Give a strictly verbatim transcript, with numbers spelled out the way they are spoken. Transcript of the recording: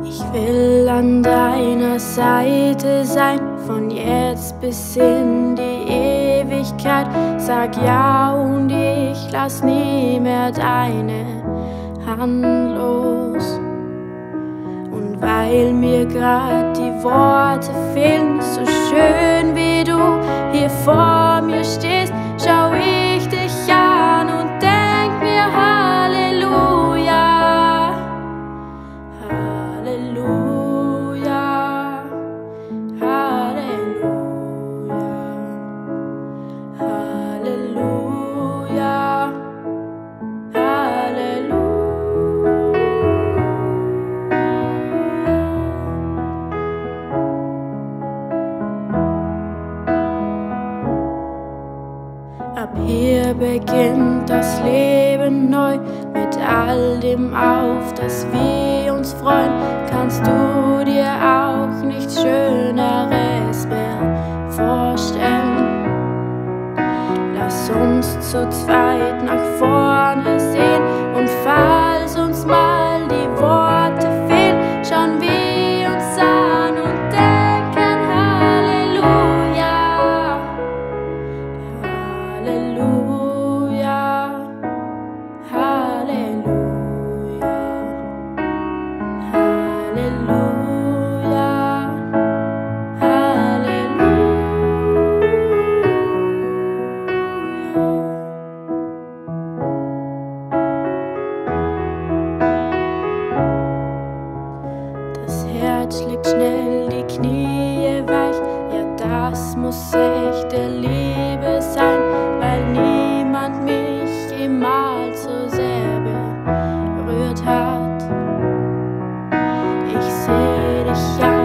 Ich will an deiner Seite sein, von jetzt bis in die Ewigkeit. Sag ja und ich lass nie mehr deine Hand los. Und weil mir grad die Worte fehlen, so schön wie du hier vor mir stehst, schau ich dich an und denk mir Halleluja, Halleluja, Halleluja, Halleluja, Halleluja. Ab hier beginnt das Leben neu, mit all dem, auf das wir uns freuen. Kannst du dir auch nichts Schöneres mehr vorstellen? Lass uns zu zweit nach vorne sehen, und falls uns mal die Worte fehlen, schauen wir uns an und denken Halleluja, Halleluja, Halleluja, Halleluja, Halleluja. Das Herz schlägt schnell, die Knie weich, ja das muss echte Liebe sein, weil niemand mich jemals so sehr berührt hat. Ich seh dich an.